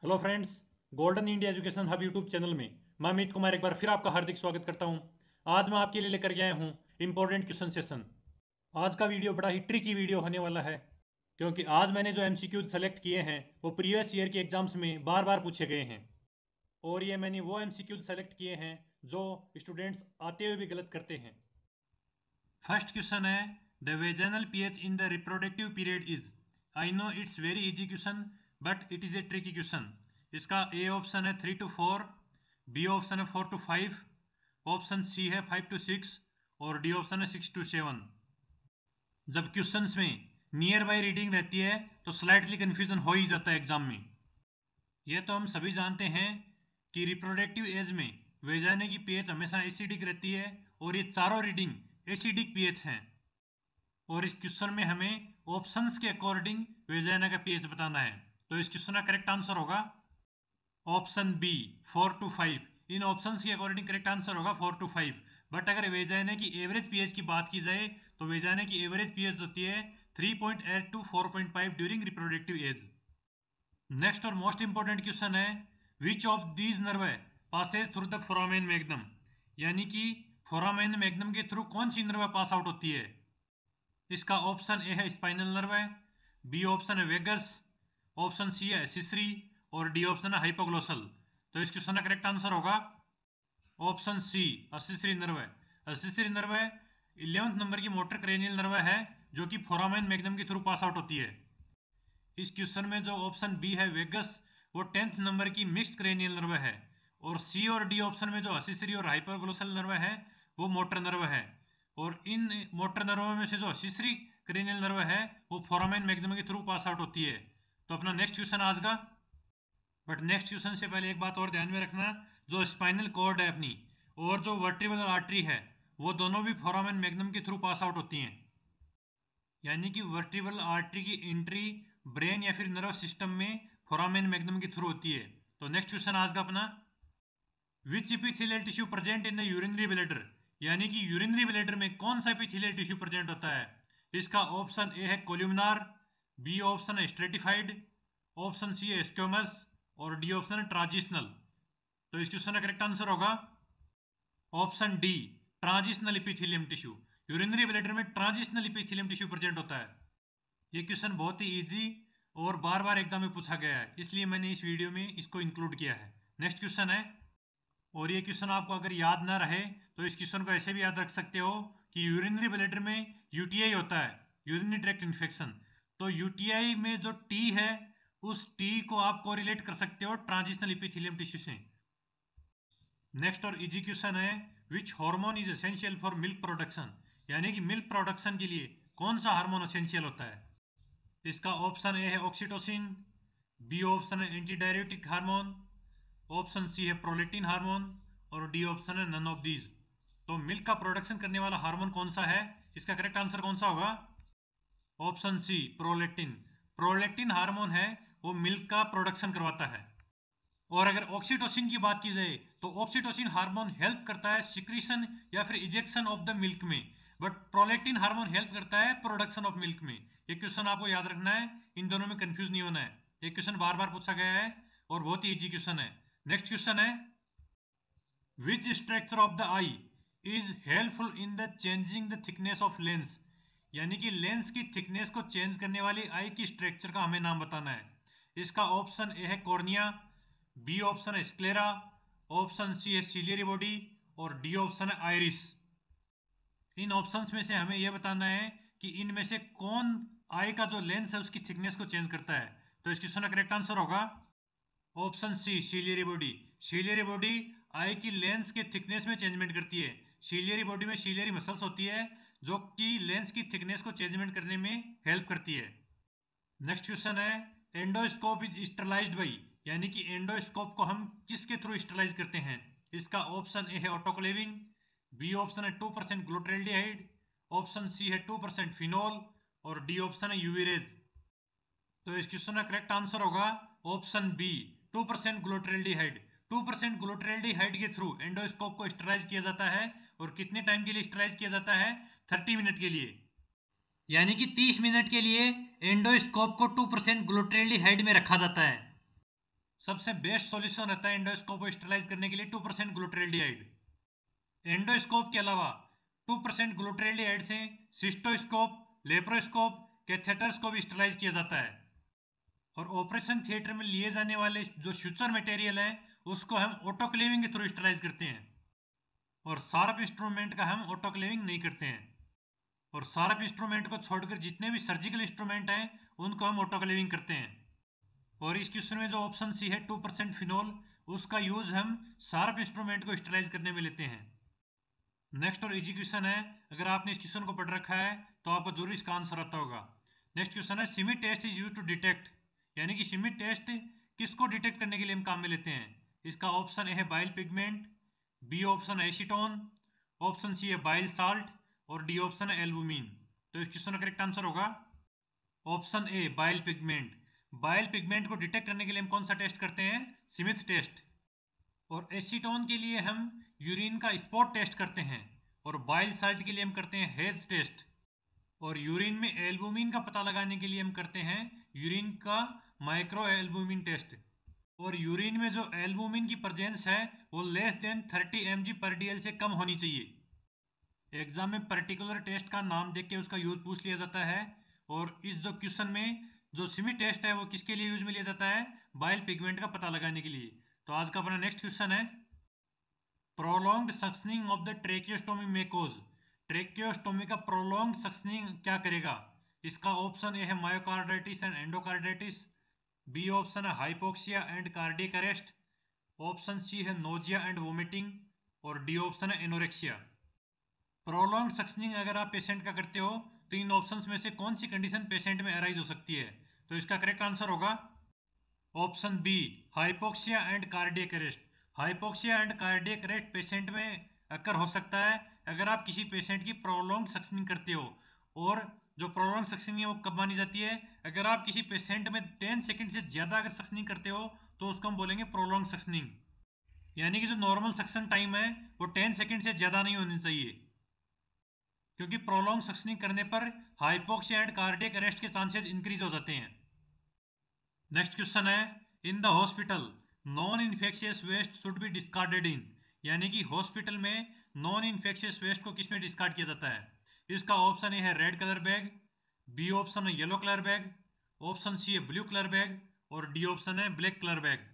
Hello friends, golden India education hub YouTube channel में मैं अमित कुमार एक बार फिर आपका हार्दिक स्वागत करता हूं। आज मैं आपके लिए लेकर के आया हूं इंपॉर्टेंट क्वेश्चन सेशन। आज का वीडियो बड़ा ही ट्रिकी वीडियो होने वाला है, क्योंकि आज मैंने जो एमसीक्यूज सेलेक्ट किए हैं वो प्रीवियस ईयर के एग्जाम्स में बार बार पूछे गए हैं। और ये मैंने वो एमसीक्यूज सेलेक्ट किए हैं जो स्टूडेंट्स आते हुए भी गलत करते हैं। फर्स्ट क्वेश्चन है, the vaginal pH in the reproductive period is. I know it's very easy question but it is a tricky question. इसका ए ऑप्शन है 3 to 4, बी ऑप्शन है 4 to 5, ऑप्शन सी है 5 to 6 और D option है 6 to 7। जब questions में near by reading रहती है तो स्लाइटली कंफ्यूजन हो ही जाता है एग्जाम में। ये तो हम सभी जानते हैं कि रिप्रोडक्टिव एज में वेजाइना की पीएच हमेशा एसिडिक रहती है और ये चारों रीडिंग एसिडिक पीएच हैं। और इस क्वेश्चन में हमें ऑप्शंस के अकॉर्डिंग वेजाइना का पीएच बताना है। तो इस क्वेश्चन का करेक्ट आंसर होगा ऑप्शन बी 4 to 5। इन ऑप्शंस के अकॉर्डिंग करेक्ट आंसर होगा 4 to 5। बट अगर वेजाइना की एवरेज पीएच की बात की जाए तो वेजाइना की एवरेज पीएच होती है 3.8 to 4.5 during reproductive age. Next और मोस्ट इंपॉर्टेंट क्वेश्चन है, which of these nerve passes through the foramen magnum. यानी कि फोरामेन मैग्नम के थ्रू कौन सी नर्व पास आउट होती है। इसका ऑप्शन ए है स्पाइनल नर्व, बी ऑप्शन है वेगस, ऑप्शन सी है एसिसरी और डी ऑप्शन है हाइपोग्लोसल। तो इस क्वेश्चन का करेक्ट आंसर होगा option C accessory nerve. Accessory nerve 11th number की मोटर क्रेनियल नर्व है जो कि फोरामेन मैग्नम के थ्रू पास आउट होती है। इस क्वेश्चन में जो ऑप्शन बी है वेगस वो 10th नंबर की मिक्स्ड क्रेनियल नर्व है और सी और डी ऑप्शन में जो एसिसरी और हाइपोग्लोसल नर्व है वो मोटर नर्व है। और इन मोटर नर्व में से जो एसिसरी क्रेनियल नर्व है वो फोरामेन मैग्नम के थ्रू पास आउट होती है। तो अपना नेक्स्ट क्वेश्चन आज का। बट नेक्स्ट क्वेश्चन से पहले एक बात और ध्यान में रखना, जो स्पाइनल कॉर्ड है अपनी और जो वर्टिब्रल आर्टरी है वो दोनों भी फोरामेन मैग्नम के थ्रू पास आउट होती हैं। यानी कि वर्टिब्रल आर्टरी की एंट्री ब्रेन या फिर नर्व सिस्टम में फोरामेन मैग्नम के थ्रू होती है। तो नेक्स्ट क्वेश्चन आज का अपना, which epithelial tissue present in the urinary bladder. यानी कि यूरिनरी ब्लैडर में कौन सा एपिथेलियल टिश्यू प्रेजेंट होता है। इसका ऑप्शन ए है कोल्यूमिनार, बी ऑप्शन है स्ट्रेटिफाइड, ऑप्शन सी है स्क्वेमस और डी ऑप्शन है ट्रांजिशनल। तो इस क्वेश्चन का करेक्ट आंसर होगा option D transitional epithelium tissue. Urinary bladder में ट्रांजिशनल एपिथेलियम टिश्यू प्रेजेंट होता है। ये क्वेश्चन बहुत ही इजी और बार बार एग्जाम में पूछा गया है, इसलिए मैंने इस वीडियो में इसको इंक्लूड किया है। नेक्स्ट क्वेश्चन है, और ये क्वेश्चन आपको अगर याद ना रहे तो इस क्वेश्चन को ऐसे भी याद रख सकते हो कि यूरिनरी ब्लैडर में यूटीआई होता है, यूरिनरी ट्रैक्ट इन्फेक्शन। तो यूटीआई में जो टी है उस टी को आप कोरिलेट कर सकते हो ट्रांजिशनल एपिथेलियम टिश्यू से। नेक्स्ट और इजी क्वेश्चन है, which hormone is essential for milk production. यानी कि मिल्क प्रोडक्शन के लिए कौन सा हार्मोन एसेंशियल होता है। इसका ऑप्शन ए है ऑक्सीटोसिन, बी ऑप्शन है anti diuretic hormone, option C है प्रोलेक्टिन हार्मोन और डी ऑप्शन है नन ऑफ दीज। तो मिल्क का प्रोडक्शन करने वाला हार्मोन कौन सा है, इसका करेक्ट आंसर कौन सा होगा option C prolactin. Prolactin hormone है वो मिल्क का प्रोडक्शन करवाता है। और अगर ऑक्सीटोसिन की बात की जाए तो ऑक्सीटोसिन हार्मोन हेल्प करता है सिक्रीशन या फिर इजेक्शन ऑफ द मिल्क में, बट प्रोलेक्टिन हार्मोन हेल्प करता है प्रोडक्शन ऑफ मिल्क में। ये क्वेश्चन आपको याद रखना है, इन दोनों में कंफ्यूज नहीं होना है। ये क्वेश्चन बार बार पूछा गया है और बहुत ही इजी क्वेश्चन है। नेक्स्ट क्वेश्चन है, which structure of the eye is helpful in the changing the thickness of lens. यानी कि लेंस की थिकनेस को चेंज करने वाली आई की स्ट्रक्चर का हमें नाम बताना है। इसका ऑप्शन ए है कॉर्निया, बी ऑप्शन है स्क्लेरा, ऑप्शन सी है सिलियरी बॉडी और डी ऑप्शन है आइरिस। इन ऑप्शंस में से हमें यह बताना है कि इनमें से कौन आई का जो लेंस है उसकी थिकनेस को चेंज करता है। तो इस क्वेश्चन का करेक्ट आंसर होगा option C ciliary body. Ciliary body eye की लेंस के थिकनेस में चेंजमेंट करती है। सिलियरी बॉडी में सिलियरी मसल्स होती है जो कि लेंस की थिकनेस को चेंजमेंट करने में हेल्प करती है। नेक्स्ट क्वेश्चन है, एंडोस्कोप इज स्टरलाइज्ड बाई। यानी कि एंडोस्कोप को हम किसके थ्रू स्टरलाइज करते हैं। इसका ऑप्शन ए है ऑटोक्लेविंग, बी ऑप्शन है 2% ग्लूटाल्डिहाइड, ऑप्शन सी है 2% फिनोल और डी ऑप्शन है यूवी रेज। तो इस क्वेश्चन का करेक्ट आंसर होगा ऑप्शन बी 2% ग्लूटाल्डिहाइड। 2% ग्लूटाल्डिहाइड के थ्रू एंडोस्कोप को स्टरलाइज किया जाता है और कितने टाइम के लिए स्टरलाइज किया जाता है 30 मिनट के लिए। यानी कि 30 मिनट के लिए एंडोस्कोप को 2% ग्लूटाल्डिहाइड में रखा जाता है। सबसे बेस्ट सॉल्यूशन रहता है एंडोस्कोप को स्टरलाइज करने के लिए 2% ग्लूटाल्डिहाइड। एंडोस्कोप के अलावा 2% ग्लूटाल्डिहाइड से सिस्टोस्कोप, लेप्रोस्कोप, कैथेटर्स को भी स्टरलाइज किया जाता है। और ऑपरेशन थिएटर में लिए जाने वाले जो सुचर मटेरियल है उसको हम ऑटोक्लेविंग के थ्रू स्टरलाइज करते हैं, और शार्प इंस्ट्रूमेंट का हम ऑटोक्लेविंग नहीं करते हैं। और शार्प इंस्ट्रूमेंट को छोड़कर जितने भी सर्जिकल इंस्ट्रूमेंट हैं उनको हम ऑटोक्लेविंग करते हैं। और इस क्वेश्चन में जो ऑप्शन सी है 2% फिनोल, उसका यूज हम शार्प इंस्ट्रूमेंट को स्टरलाइज करने में लेते हैं। नेक्स्ट और इजी क्वेश्चन है, अगर आपने इस क्वेश्चन को पढ़ रखा है तो आपको जरूर इसका आंसर आता होगा। नेक्स्ट क्वेश्चन है, Smith test is use to detect, यानी कि सिमित टेस्ट किसको डिटेक्ट करने के लिए हम काम में लेते हैं। इसका ऑप्शन ए है बाइल पिगमेंट, बी ऑप्शन है एसीटोन, ऑप्शन सी है बाइल साल्ट, और डी ऑप्शन है एल्बुमिन। तो इस क्वेश्चन का करेक्ट आंसर होगा option A bile pigment. Bile pigment को डिटेक्ट करने के लिए हम कौन सा टेस्ट करते हैं, स्मिथ टेस्ट। और एसीटोन के लिए हम यूरिन का स्पॉट टेस्ट करते हैं, और बाइल साल्ट के लिए हम करते हैं हेज टेस्ट। और यूरिन में एल्बुमिन का पता लगाने के लिए हम करते हैं यूरिन का माइक्रो एल्बुमिन टेस्ट। और यूरिन में जो एल्बुमिन की प्रेजेंस है वो लेस देन 30 mg पर DL से कम होनी चाहिए। एग्जाम में पर्टिकुलर टेस्ट का नाम देख के उसका यूज पूछ लिया जाता है। और इस जो क्वेश्चन में जो सिमी टेस्ट है वो किसके लिए यूज में लिया जाता है, बाइल पिगमेंट का पता लगाने के लिए। तो आज का अपना नेक्स्ट क्वेश्चन है, prolonged suctioning of the tracheostomy में कोज। ट्रेकियोस्टोमी का प्रोलॉन्ग्ड सक्शनिंग क्या करेगा। इसका ऑप्शन ए है myocarditis and endocarditis, B option है hypoxia and cardiac arrest, option C है नोजिया एंड वोमिटिंग, और डी ऑप्शन है एनोरेक्सिया। प्रोलॉन्ग्ड सक्शनिंग अगर आप पेशेंट का करते हो तो इन ऑप्शंस में से कौन सी कंडीशन पेशेंट में अराइज हो सकती है। तो इसका करेक्ट आंसर होगा option B hypoxia and cardiac arrest. Hypoxia and cardiac arrest patient में अकर हो सकता है अगर आप किसी पेशेंट की प्रोलॉन्ग सक्शनिंग करते हो। और जो प्रोलॉन्ग सक्शनिंग है वो कब मानी जाती है, अगर आप किसी पेशेंट में 10 सेकंड से ज्यादा अगर सक्शनिंग करते हो तो उसको हम बोलेंगे प्रोलॉन्ग सक्शनिंग। यानी कि जो नॉर्मल सक्शन टाइम है वो 10 सेकंड से ज्यादा नहीं होनी चाहिए, क्योंकि प्रोलॉन्ग सक्शनिंग करने पर हाइपोक्सिया एंड कार्डियक अरेस्ट के चांसेस इंक्रीज हो जाते हैं। नेक्स्ट क्वेश्चन है, in the hospital non infectious waste should be discarded in, यानी कि हॉस्पिटल में नॉन इन्फेक्शियस वेस्ट को किसमें डिस्कार्ड किया जाता है। इसका ऑप्शन ए है red colour bag, B option है yellow colour bag, option C है ब्लू कलर बैग, और डी ऑप्शन है ब्लैक कलर बैग।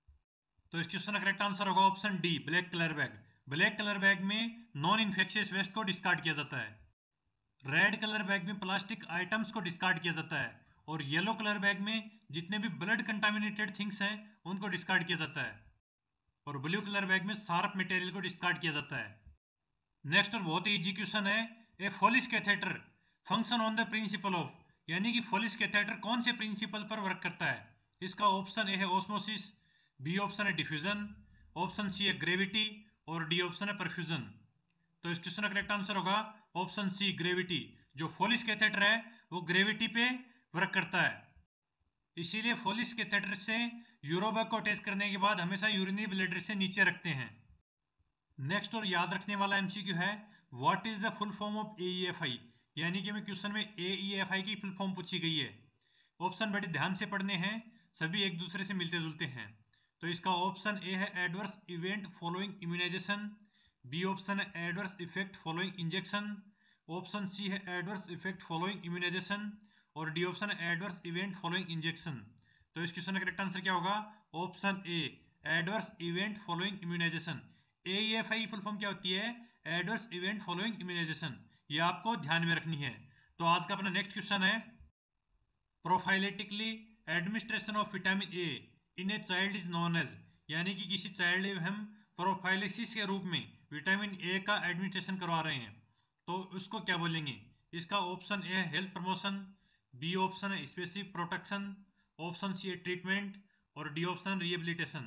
तो इस क्वेश्चन का करेक्ट आंसर होगा option D black colour bag. Black colour bag में नॉन इन्फेक्शियस वेस्ट को डिस्कार्ड किया जाता है। रेड कलर बैग में प्लास्टिक आइटम्स को डिस्कार्ड किया जाता है, और येलो कलर बैग में जितने भी ब्लड कंटामिनेटेड थिंग्स हैं उनको डिस्कार्ड किया जाता है, और ब्लू कलर बैग में शार्प मटेरियल को डिस्कार्ड किया जाता है। नेक्स्ट और बहुत ही इजी क्वेश्चन है, a Foley's catheter function on the principle of, यानी कि फोलिस कैथेटर कौन से प्रिंसिपल पर वर्क करता है। इसका ऑप्शन ए है ऑस्मोसिस, बी ऑप्शन है डिफ्यूजन, ऑप्शन सी है ग्रेविटी, और डी ऑप्शन है परफ्यूजन। तो इस क्वेश्चन का करेक्ट आंसर होगा ऑप्शन सी ग्रेविटी। जो फोलिस कैथेटर है वो ग्रेविटी पे वर्क करता है, इसीलिए फोलिस कैथेटर से यूरोबैग को टेस्ट करने के बाद हमेशा यूरिनरी ब्लैडर से नीचे रखते हैं। नेक्स्ट और याद रखने वाला एमसीक्यू है, what is the full form of AEFI, यानी कि हमें क्वेश्चन में एईएफआई की फुल फॉर्म पूछी गई है। ऑप्शन बड़े ध्यान से पढ़ने हैं, सभी एक दूसरे से मिलते जुलते हैं। तो इसका ऑप्शन ए है adverse event following immunisation, B option है adverse effect following injection, option C है एडवर्स इफेक्ट फॉलोइंग इम्यूनाइजेशन, और डी ऑप्शन है एडवर्स इवेंट फॉलोइंग इंजेक्शन। तो इस क्वेश्चन का करेक्ट आंसर क्या होगा, option A adverse event following immunisation. AEFI full form क्या होती है, एडवर्स इवेंट फॉलोइंग इम्यूनाइजेशन, ये आपको ध्यान में रखनी है। तो आज का अपना नेक्स्ट क्वेश्चन है, prophylactically administration of vitamin A in a child is known as, यानी कि किसी चाइल्ड में हम प्रोफाइलिसिस के रूप में विटामिन ए का एडमिनिस्ट्रेशन करवा रहे हैं तो उसको क्या बोलेंगे। इसका ऑप्शन ए है हेल्थ प्रमोशन, बी ऑप्शन है स्पेसिफिक प्रोटेक्शन, ऑप्शन सी है ट्रीटमेंट, और डी ऑप्शन रिहेबिलिटेशन।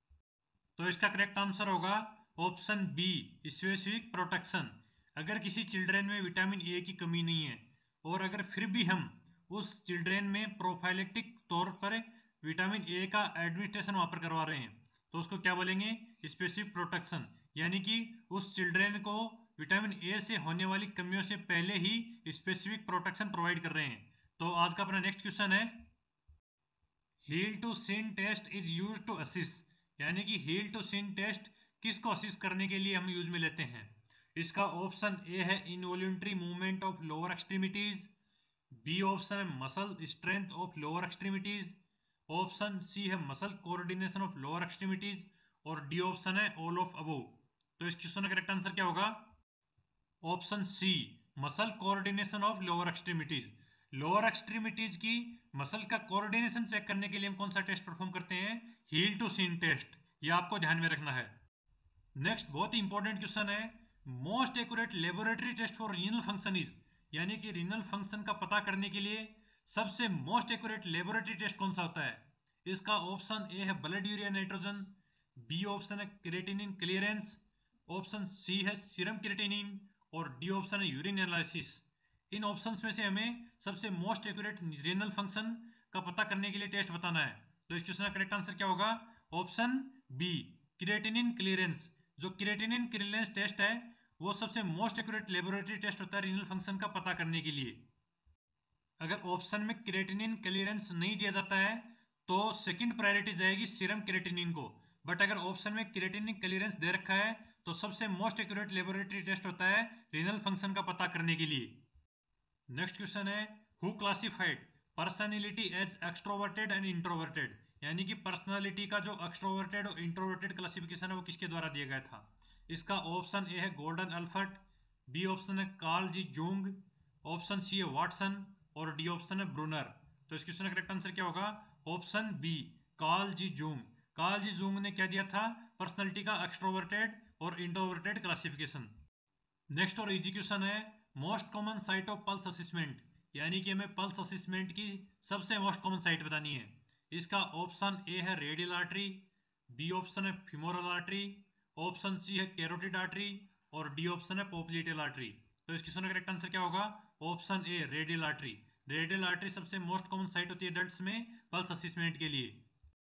तो इसका करेक्ट आंसर होगा ऑप्शन बी स्पेसिफिक प्रोटेक्शन। अगर किसी चिल्ड्रेन में विटामिन ए की कमी नहीं है और अगर फिर भी हम उस चिल्ड्रेन में प्रोफाइलेक्टिक तौर पर विटामिन ए का एडमिनिस्ट्रेशन वहां पर करवा रहे हैं तो उसको क्या बोलेंगे, स्पेसिफिक प्रोटेक्शन। यानी कि उस चिल्ड्रेन को विटामिन ए से होने वाली कमियों से पहले ही स्पेसिफिक प्रोटेक्शन प्रोवाइड कर रहे हैं। तो आज का अपना नेक्स्ट क्वेश्चन है, heel to shin test is use to assist, यानी कि हील टू सिन टेस्ट किसको असिस्ट करने के लिए हम यूज में लेते हैं। इसका ऑप्शन ए है involuntary movement of lower extremities, B option है muscle strength of lower extremities, option C है muscle coordination of lower extremities, और डी ऑप्शन है ऑल ऑफ अबोव। तो इस क्वेश्चन का करेक्ट आंसर क्या होगा? Option C, muscle coordination of lower extremities. Lower extremities की मसल का कोऑर्डिनेशन चेक करने के लिए हम कौन सा टेस्ट परफॉर्म करते हैं? Heel to shin test. ये आपको ध्यान में रखना है। नेक्स्ट बहुत ही इंपॉर्टेंट क्वेश्चन है, most accurate laboratory test for renal function is, यानी कि रीनल फंक्शन का पता करने के लिए सबसे मोस्ट एक्यूरेट लेबोरेटरी टेस्ट कौन सा होता है? इसका ऑप्शन ए है blood urea nitrogen, B option है क्रिएटिनिन क्लियरेंस, ऑप्शन सी है सीरम क्रिएटिनिन, और डी ऑप्शन है यूरिन एनालिसिस। इन ऑप्शंस में से हमें सबसे मोस्ट एक्यूरेट रीनल फंक्शन का पता करने के लिए टेस्ट बताना है। तो इस क्वेश्चन का करेक्ट आंसर क्या होगा? Option B, creatinine clearance. जो क्रिएटिनिन क्लियरेंस टेस्ट है वो सबसे मोस्ट एक्यूरेट लेबोरेटरी टेस्ट होता है रीनल फंक्शन का पता करने के लिए। अगर ऑप्शन में क्रिएटिनिन क्लियरेंस नहीं दिया जाता है तो सेकंड प्रायोरिटी जाएगी सीरम क्रिएटिनिन को, बट अगर ऑप्शन में क्रिएटिनिन क्लियरेंस दे रखा है तो सबसे मोस्ट एक्यूरेट लेबोरेटरी टेस्ट होता है रीनल फंक्शन का पता करने के लिए। नेक्स्ट क्वेश्चन है, who classified personality as extroverted and introverted, यानी कि पर्सनालिटी का जो एक्सट्रोवर्टेड और इंट्रोवर्टेड क्लासिफिकेशन है वो किसके द्वारा दिया गया था? इसका ऑप्शन ए है गोल्डन अल्फर्ट, बी ऑप्शन है Carl G Jung, option C है वाटसन, और डी ऑप्शन है ब्रूनर। तो इस क्वेश्चन का करेक्ट आंसर क्या होगा? Option B, Carl G Jung. Carl G Jung ने क्या दिया था? पर्सनालिटी का एक्सट्रोवर्टेड और इंट्रोवर्टेड क्लासिफिकेशन। नेक्स्ट और इजी क्वेश्चन है, most common site of pulse assessment, यानी कि हमें पल्स असेसमेंट की सबसे मोस्ट कॉमन साइट बतानी है। इसका ऑप्शन ए है रेडियल आर्टरी, बी ऑप्शन है फिमोरल आर्टरी, ऑप्शन सी है कैरोटिड आर्टरी, और डी ऑप्शन है पोप्लिटेल आर्टरी। तो इस क्वेश्चन का करेक्ट आंसर क्या होगा? Option A, radial artery. Radial artery सबसे मोस्ट कॉमन साइट होती है एडल्ट्स में पल्स असेसमेंट के लिए।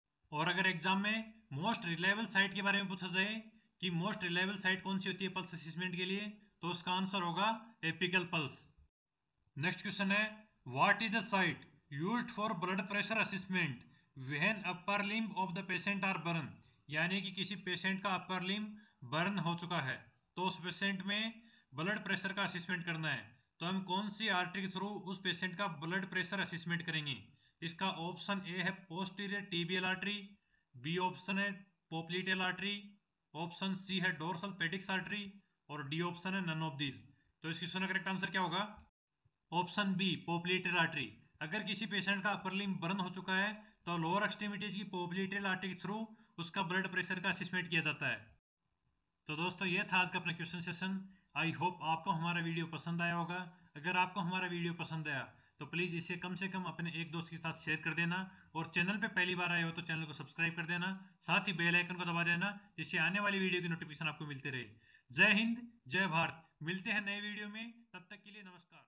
और अगर एग्जाम में मोस्ट रिलायबल साइट के बारे में पूछा जाए कि मोस्ट रिलायबल साइट कौन सी होती है पल्स असेसमेंट के लिए, तो उसका आंसर होगा एपिकल पल्स। नेक्स्ट क्वेश्चन है, what is the site used for blood pressure assessment when upper limb of the patient are burn, यानी कि किसी पेशेंट का अपर लिम्ब बर्न हो चुका है तो उस पेशेंट में ब्लड प्रेशर का असेसमेंट करना है, तो हम कौन सी आर्टरी के थ्रू उस पेशेंट का ब्लड प्रेशर असेसमेंट करेंगे? इसका ऑप्शन ए है posterior tibial artery, B option है पोप्लिटेल आर्टरी, ऑप्शन सी है डोर्सल पेडिक्स आर्टरी, और डी ऑप्शन है नन ऑफ दीज। तो इस क्वेश्चन का करेक्ट आंसर क्या होगा? Option B, popliteal artery. अगर किसी पेशेंट का अपर लिम्ब बर्न हो चुका है तो लोअर एक्सट्रीमिटीज की पोप्लिटेल आर्टरी के थ्रू उसका ब्लड प्रेशर का असेसमेंट किया जाता है। तो दोस्तों ये था आज का अपना क्वेश्चन सेशन। आई होप आपको हमारा वीडियो पसंद आया होगा। अगर आपको हमारा वीडियो पसंद आया तो प्लीज़ इसे कम से कम अपने एक दोस्त के साथ शेयर कर देना, और चैनल पे पहली बार आए हो तो चैनल को सब्सक्राइब कर देना, साथ ही बेल आइकन को दबा देना जिससे आने वाली वीडियो की नोटिफिकेशन आपको मिलते रहे। जय हिंद, जय भारत। मिलते हैं नए वीडियो में, तब तक के लिए नमस्कार।